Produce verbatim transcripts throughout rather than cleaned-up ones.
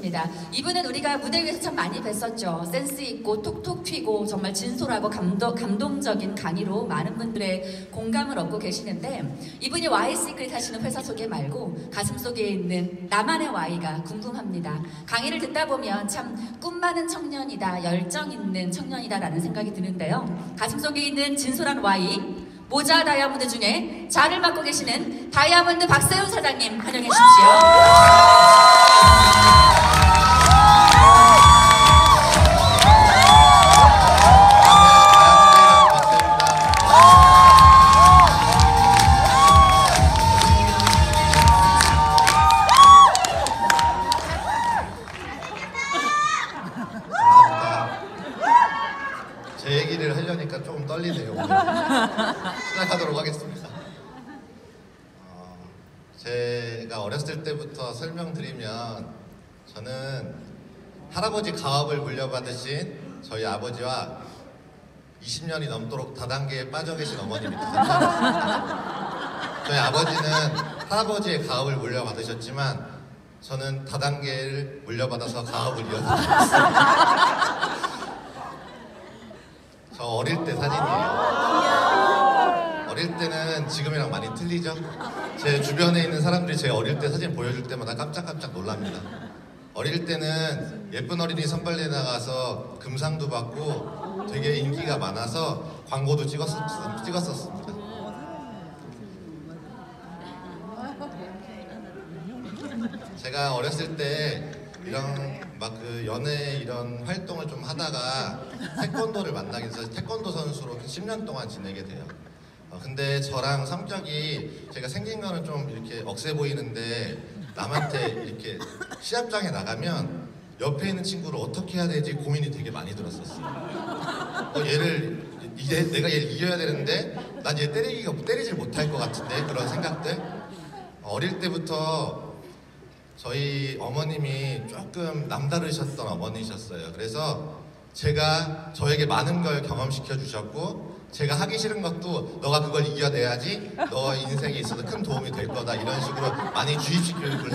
이분은 우리가 무대 위에서 참 많이 뵀었죠. 센스 있고 톡톡 튀고 정말 진솔하고 감동, 감동적인 강의로 많은 분들의 공감을 얻고 계시는데, 이분이 와이 시크릿 하시는 회사 소개 말고 가슴 속에 있는 나만의 와이가 궁금합니다. 강의를 듣다 보면 참 꿈 많은 청년이다, 열정 있는 청년이다 라는 생각이 드는데요. 가슴 속에 있는 진솔한 와이, 모자 다이아몬드 중에 자를 맡고 계시는 다이아몬드 박세훈 사장님 환영해 주십시오. 제 얘기를 하려니까 조금 떨리네요. 시작하도록 하겠습니다. 어, 제가 어렸을 때부터 설명드리면, 저는 할아버지 가업을 물려받으신 저희 아버지와 이십 년이 넘도록 다단계에 빠져 계신 어머님입니다. 저희 아버지는 할아버지의 가업을 물려받으셨지만 저는 다단계를 물려받아서 가업을 이어드렸습니다. 저 어릴 때 사진이에요. 어릴 때는 지금이랑 많이 틀리죠? 제 주변에 있는 사람들이 제 어릴 때 사진 보여줄 때마다 깜짝깜짝 놀랍니다. 어릴 때는 예쁜 어린이 선발대에 나가서 금상도 받고 되게 인기가 많아서 광고도 찍었었, 찍었었습니다. 제가 어렸을 때 이런 막 그 연애 이런 활동을 좀 하다가 태권도를 만나게 돼서 태권도 선수로 십 년 동안 지내게 돼요. 어, 근데 저랑 성격이, 제가 생긴 거는 좀 이렇게 억세 보이는데 남한테 이렇게 시합장에 나가면 옆에 있는 친구를 어떻게 해야 될지 고민이 되게 많이 들었었어요. 어, 얘를 이제 내가 얘를 이겨야 되는데 난 얘 때리기가 때리질 못할 것 같은데, 그런 생각들. 어릴 때부터 저희 어머님이 조금 남다르셨던 어머니셨어요. 그래서 제가 저에게 많은 걸 경험시켜 주셨고, 제가 하기 싫은 것도 너가 그걸 이겨내야지 너 인생에 있어서 큰 도움이 될 거다, 이런 식으로 많이 주입식 교육을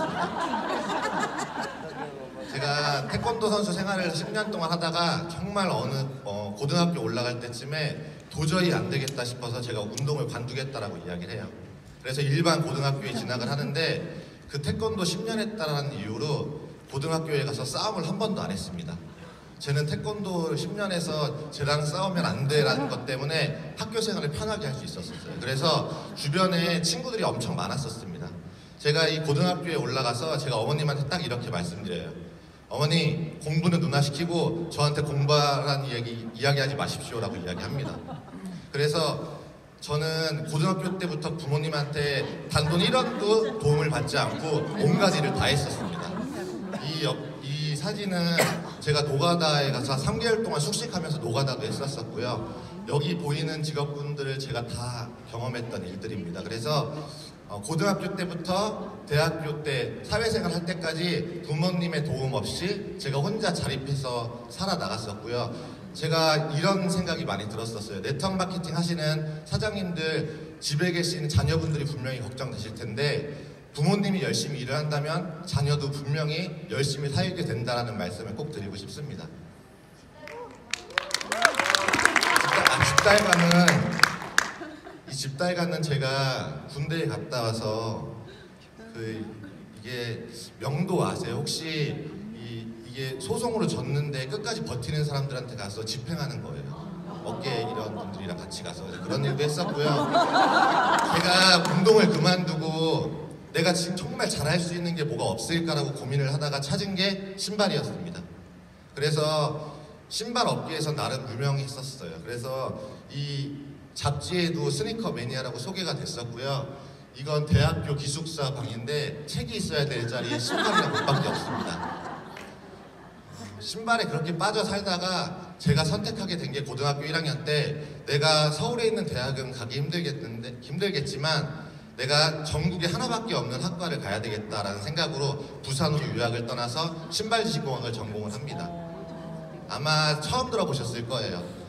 해주셨습니다. 제가 태권도 선수 생활을 십 년 동안 하다가 정말 어느 어, 고등학교 올라갈 때쯤에 도저히 안 되겠다 싶어서 제가 운동을 관두겠다라고 이야기를 해요. 그래서 일반 고등학교에 진학을 하는데, 그 태권도 십 년 했다는 이유로 고등학교에 가서 싸움을 한 번도 안 했습니다. 쟤는 태권도 십 년 해서 쟤랑 싸우면 안 돼라는 것 때문에 학교 생활을 편하게 할 수 있었어요. 그래서 주변에 친구들이 엄청 많았었습니다. 제가 이 고등학교에 올라가서 제가 어머님한테 딱 이렇게 말씀드려요. 어머니, 공부는 누나 시키고 저한테 공부하라는 이야기, 이야기하지 마십시오라고 이야기합니다. 그래서 저는 고등학교 때부터 부모님한테 단돈 일 원도 도움을 받지 않고 온갖 일을 다 했었습니다. 이, 옆, 이 사진은 제가 노가다에 가서 한 삼 개월 동안 숙식하면서 노가다도 했었었고요. 여기 보이는 직업군들을 제가 다 경험했던 일들입니다. 그래서 고등학교 때부터 대학교 때 사회생활 할 때까지 부모님의 도움 없이 제가 혼자 자립해서 살아나갔었고요. 제가 이런 생각이 많이 들었었어요. 네트워크 마케팅 하시는 사장님들, 집에 계신 자녀분들이 분명히 걱정되실 텐데, 부모님이 열심히 일을 한다면 자녀도 분명히 열심히 살게 된다는 말씀을 꼭 드리고 싶습니다. 아, 집달가는, 이 집달가는 제가 군대에 갔다 와서 그 이게 명도 아세요? 혹시 이, 이게 소송으로 졌는데 끝까지 버티는 사람들한테 가서 집행하는 거예요. 어깨 이런 분들이랑 같이 가서 그런 일도 했었고요. 제가 운동을 그만두고 내가 지금 정말 잘할 수 있는 게 뭐가 없을까라고 고민을 하다가 찾은 게 신발이었습니다. 그래서 신발 업계에서 나름 유명했었어요. 그래서 이 잡지에도 스니커 매니아라고 소개가 됐었고요. 이건 대학교 기숙사 방인데 책이 있어야 될 자리에 신발이랑 옷밖에 없습니다. 신발에 그렇게 빠져 살다가 제가 선택하게 된 게 고등학교 일 학년 때, 내가 서울에 있는 대학은 가기 힘들겠는데, 힘들겠지만 내가 전국에 하나밖에 없는 학과를 가야 되겠다라는 생각으로 부산으로 유학을 떠나서 신발지식공학을 전공을 합니다. 아마 처음 들어보셨을 거예요.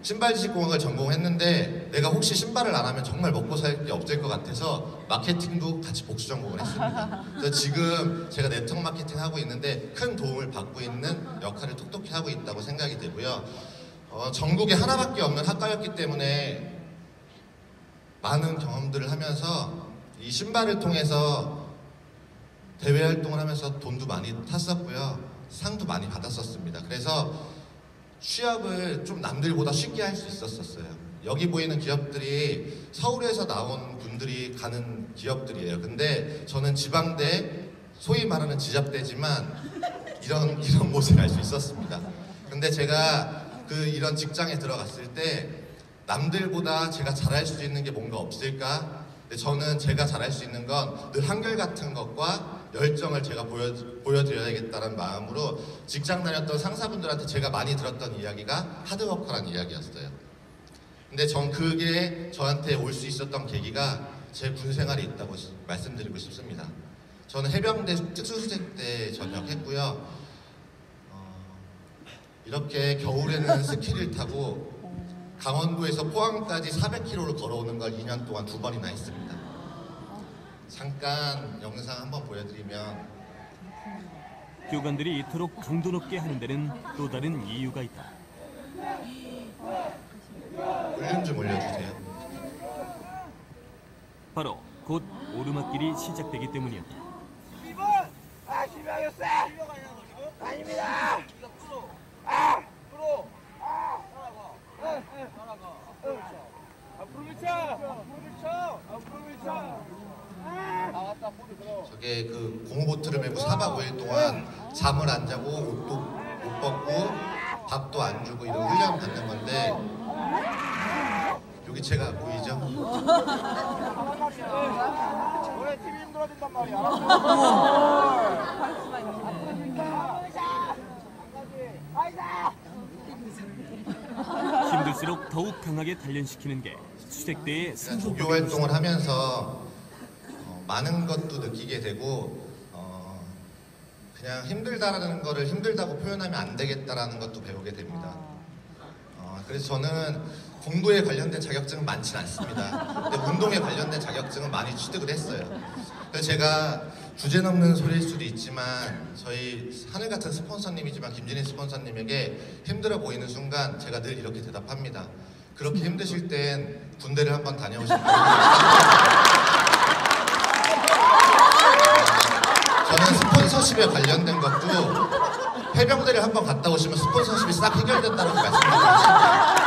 신발 지식공학을 전공했는데 내가 혹시 신발을 안 하면 정말 먹고 살 게 없을 것 같아서 마케팅도 같이 복수 전공을 했습니다. 그래서 지금 제가 네트워크 마케팅 하고 있는데 큰 도움을 받고 있는 역할을 톡톡히 하고 있다고 생각이 되고요. 어, 전국에 하나밖에 없는 학과였기 때문에 많은 경험들을 하면서 이 신발을 통해서 대외 활동을 하면서 돈도 많이 탔었고요. 상도 많이 받았었습니다. 그래서 취업을 좀 남들보다 쉽게 할 수 있었었어요. 여기 보이는 기업들이 서울에서 나온 분들이 가는 기업들이에요. 근데 저는 지방대, 소위 말하는 지잡대지만 이런 이런 곳에 갈 수 있었습니다. 근데 제가 그 이런 직장에 들어갔을 때 남들보다 제가 잘할 수 있는 게 뭔가 없을까? 근데 저는 제가 잘할 수 있는 건 늘 한결같은 것과 열정을 제가 보여, 보여드려야겠다는 마음으로 직장 다녔던 상사분들한테 제가 많이 들었던 이야기가 하드워커라는 이야기였어요. 근데 전 그게 저한테 올 수 있었던 계기가 제 군 생활이 있다고 말씀드리고 싶습니다. 저는 해병대 특수수색대 전역했고요. 어, 이렇게 겨울에는 스키를 타고 강원도에서 포항까지 사백 킬로미터를 걸어오는 걸 이 년 동안 두 번이나 했습니다. 잠깐 영상 한번 보여드리면 교관들이 이토록 강도 높게 하는 데는 또 다른 이유가 있다. 볼륨 좀 올려주세요. 바로 곧 오르막길이 시작되기 때문이었다. 십 번! 아, 십 번이었어! 아닙니다! 아! 앞으로! 아! 따라가! 따라가! 앞으로 밀쳐! 앞으로 밀쳐! 앞으로 밀쳐! 나왔다, 포드 들어. 저게 그 고무보트를 메고 사박 오 일 동안 잠을 안 자고 옷도 못 벗고 밥도 안 주고 이런 훈련 받는 건데 여기 제가 보이죠? 원래 팀이 힘들어진단 말이야. 힘들수록 더욱 강하게 단련시키는 게 수색대의 조교 활동을 하면서 어, 많은 것도 느끼게 되고 어, 그냥 힘들다라는 거를 힘들다고 표현하면 안 되겠다라는 것도 배우게 됩니다. 어, 그래서 저는 공부에 관련된 자격증은 많진 않습니다. 근데 운동에 관련된 자격증은 많이 취득을 했어요. 그래서 제가 주제넘는 소리일 수도 있지만 저희 하늘같은 스폰서님이지만 김진희 스폰서님에게 힘들어 보이는 순간 제가 늘 이렇게 대답합니다. 그렇게 힘드실 땐 군대를 한번 다녀오시면 저는 스폰서십에 관련된 것도 해병대를 한번 갔다 오시면 스폰서십이 싹 해결된다고 말씀드립니다.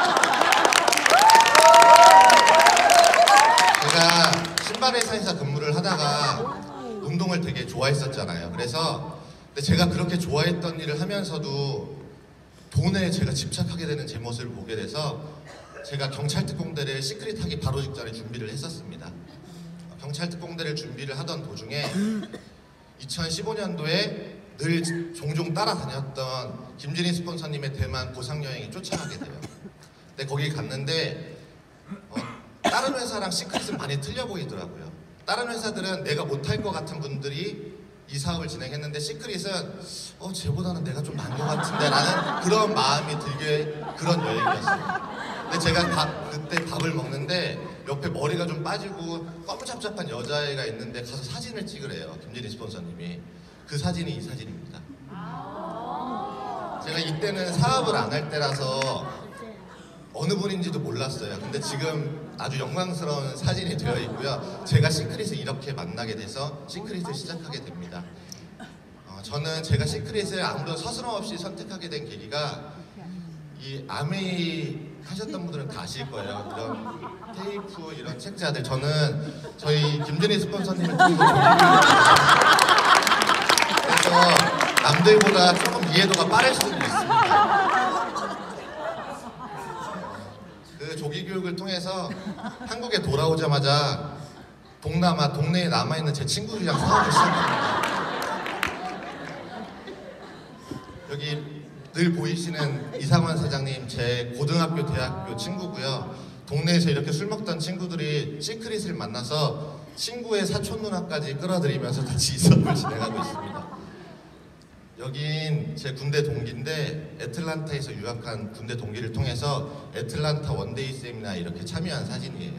제가 신발 회사에서 근무를 하다가 운동을 되게 좋아했었잖아요. 그래서 근데 제가 그렇게 좋아했던 일을 하면서도 돈에 제가 집착하게 되는 제 모습을 보게 돼서 제가 경찰특공대를 시크릿하기 바로 직전에 준비를 했었습니다. 경찰특공대를 준비를 하던 도중에 이천십오 년도에 늘 종종 따라다녔던 김진희 스폰서님의 대만 고상여행이 쫓아가게 돼요. 근데 거기 갔는데 어, 다른 회사랑 시크릿은 많이 틀려 보이더라고요. 다른 회사들은 내가 못할 것 같은 분들이 이 사업을 진행했는데 시크릿은 어 쟤보다는 내가 좀 나은 것 같은데 라는 그런 마음이 들게 그런 여행이었어요. 근데 제가 밥, 그때 밥을 먹는데 옆에 머리가 좀 빠지고 껌잡잡한 여자애가 있는데 가서 사진을 찍으래요. 김진희 스폰서님이. 그 사진이 이 사진입니다. 제가 이때는 사업을 안 할 때라서 어느 분인지도 몰랐어요. 근데 지금 아주 영광스러운 사진이 되어 있고요. 제가 시크릿을 이렇게 만나게 돼서 시크릿을 시작하게 됩니다. 어, 저는 제가 시크릿을 아무런 서스럼 없이 선택하게 된 계기가 이 아메이 하셨던 분들은 다 아실 거예요. 이런 테이프, 이런 책자들. 저는 저희 김진희 스폰서님을 통해서 그래서 남들보다 조금 이해도가 빠를 수도 있습니다. 그 조기 교육을 통해서 한국에 돌아오자마자 동남아, 동네에 남아있는 제 친구들이랑 사업을 시작합니다. 여기 늘 보이시는 이상환 사장님 제 고등학교, 대학교 친구고요. 동네에서 이렇게 술 먹던 친구들이 시크릿을 만나서 친구의 사촌 누나까지 끌어들이면서 같이 이 사업을 진행하고 있습니다. 여긴 제 군대 동기인데 애틀란타에서 유학한 군대 동기를 통해서 애틀란타 원데이 세미나 이렇게 참여한 사진이에요.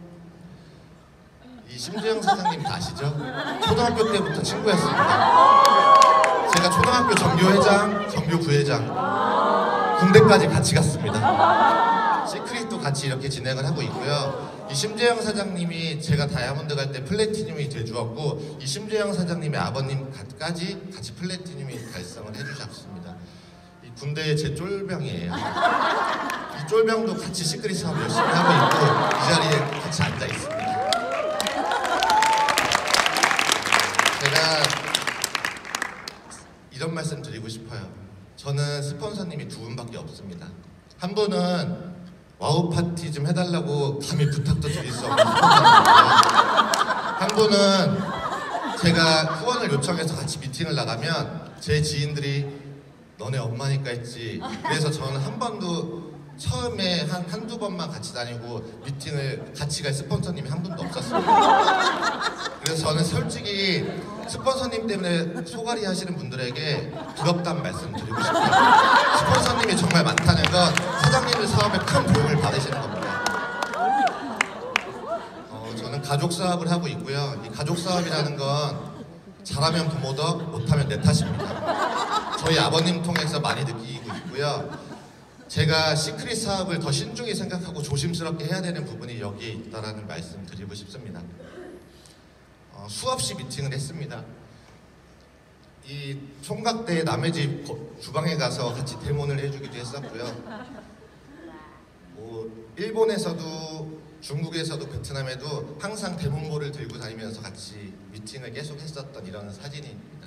이 심재영 사장님 아시죠? 초등학교 때부터 친구였습니다. 제가 초등학교 정교회장, 정교부회장, 군대까지 같이 갔습니다. 시크릿도 같이 이렇게 진행을 하고 있고요. 이 심재영 사장님이 제가 다이아몬드 갈 때 플래티늄이 돼주었고, 이 심재영 사장님의 아버님까지 같이 플래티늄이 달성을 해주셨습니다. 이 군대의 제 쫄병이에요. 이 쫄병도 같이 시크릿 사업 열심히 하고 있고 이 자리에 같이 앉아 있습니다. 제가 이런 말씀 드리고 싶어요. 저는 스폰서님이 두 분밖에 없습니다. 한 분은 와우 파티 좀 해달라고 감히 부탁도 드릴 수 없는 스폰서입니다. 한 분은 제가 후원을 요청해서 같이 미팅을 나가면 제 지인들이 너네 엄마니까 했지. 그래서 저는 한 번도 처음에 한 한두 번만 같이 다니고 미팅을 같이 갈 스폰서님이 한 분도 없었습니다. 그래서 저는 솔직히 스폰서님 때문에 소갈이 하시는 분들에게 부럽다는 말씀 드리고 싶어요. 스폰서님이 정말 많다는 건 사장님의 사업에 큰 도움을 받으시는 겁니다. 어, 저는 가족 사업을 하고 있고요. 이 가족 사업이라는 건 잘하면 부모 덕, 못하면 내 탓입니다. 저희 아버님 통해서 많이 느끼고 있고요. 제가 시크릿 사업을 더 신중히 생각하고 조심스럽게 해야 되는 부분이 여기에 있다는 말씀 드리고 싶습니다. 어, 수없이 미팅을 했습니다. 이 총각 때 남의 집 주방에 가서 같이 대모를 해주기도 했었고요. 뭐 일본에서도 중국에서도 베트남에도 항상 대문고를 들고 다니면서 같이 미팅을 계속 했었던 이런 사진입니다.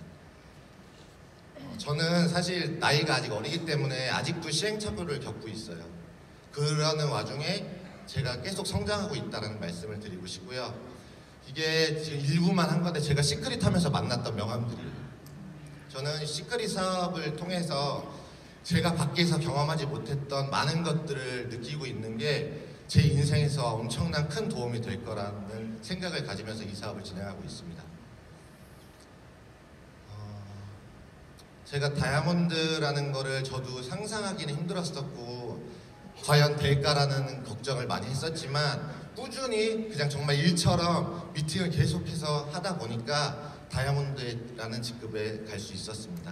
저는 사실 나이가 아직 어리기 때문에 아직도 시행착오를 겪고 있어요. 그러는 와중에 제가 계속 성장하고 있다는 말씀을 드리고 싶고요. 이게 지금 일부만 한 건데 제가 시크릿 하면서 만났던 명함들이에요. 저는 시크릿 사업을 통해서 제가 밖에서 경험하지 못했던 많은 것들을 느끼고 있는 게 제 인생에서 엄청난 큰 도움이 될 거라는 생각을 가지면서 이 사업을 진행하고 있습니다. 제가 다이아몬드라는 거를 저도 상상하기는 힘들었었고 과연 될까라는 걱정을 많이 했었지만 꾸준히 그냥 정말 일처럼 미팅을 계속해서 하다 보니까 다이아몬드라는 직급에 갈 수 있었습니다.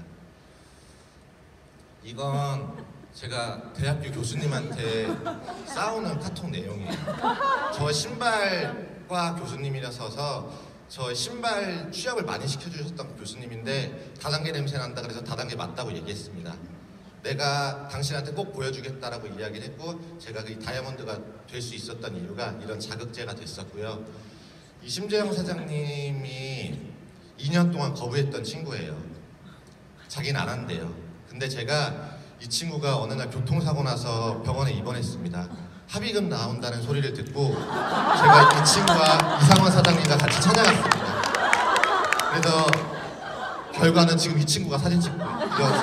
이건 제가 대학교 교수님한테 싸우는 카톡 내용이에요. 저 신발과 교수님이라서 저 신발 취업을 많이 시켜주셨던 교수님인데 다단계 냄새 난다 그래서 다단계 맞다고 얘기했습니다. 내가 당신한테 꼭 보여주겠다라고 이야기를 했고 제가 그 다이아몬드가 될 수 있었던 이유가 이런 자극제가 됐었고요. 이 심재영 사장님이 이 년 동안 거부했던 친구예요. 자기는 안 한대요. 근데 제가 이 친구가 어느 날 교통사고 나서 병원에 입원했습니다. 합의금 나온다는 소리를 듣고 제가 이 친구와 이상원 사장님과 같이 찾아갔습니다. 그래서 결과는 지금 이 친구가 사진 찍고 이런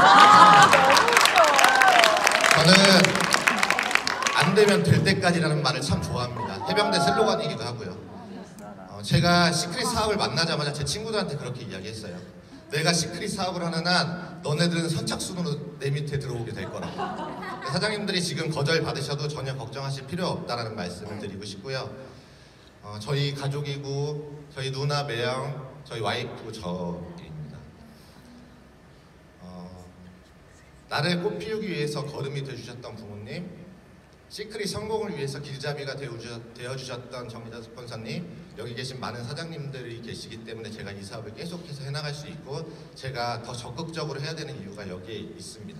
저는 안 되면 될 때까지라는 말을 참 좋아합니다. 해병대 슬로건이기도 하고요. 어, 제가 시크릿 사업을 만나자마자 제 친구들한테 그렇게 이야기했어요. 내가 시크릿 사업을 하는 한 너네들은 선착순으로 내 밑에 들어오게 될 거라고. 사장님들이 지금 거절 받으셔도 전혀 걱정하실 필요 없다라는 말씀을 드리고 싶고요. 어, 저희 가족이고 저희 누나 매영, 저희 와이프 저입니다. 어, 나를 꽃피우기 위해서 걸음이 되어주셨던 부모님, 시크릿 성공을 위해서 길잡이가 되어주셨던 정리자 스폰서님, 여기 계신 많은 사장님들이 계시기 때문에 제가 이 사업을 계속해서 해나갈 수 있고 제가 더 적극적으로 해야 되는 이유가 여기에 있습니다.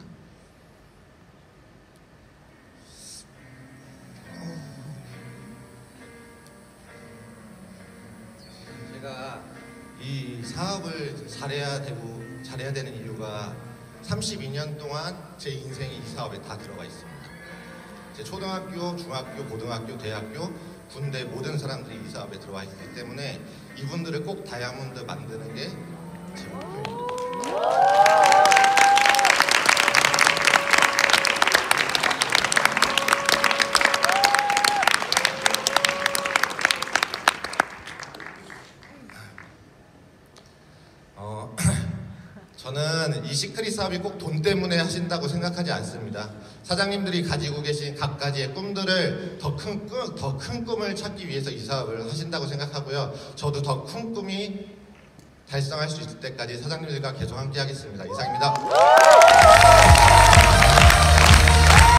제가 이 사업을 잘해야 되고 잘해야 되는 이유가 삼십이 년 동안 제 인생이 이 사업에 다 들어가 있습니다. 제 초등학교, 중학교, 고등학교, 대학교, 군대 모든 사람들이 이 사업에 들어와 있기 때문에 이분들을 꼭 다이아몬드 만드는 게 제 목표입니다. 저는 이 시크릿 사업이 꼭 돈 때문에 하신다고 생각하지 않습니다. 사장님들이 가지고 계신 각가지의 꿈들을 더 큰 꿈, 더 큰 꿈을 찾기 위해서 이 사업을 하신다고 생각하고요. 저도 더 큰 꿈이 달성할 수 있을 때까지 사장님들과 계속 함께 하겠습니다. 이상입니다.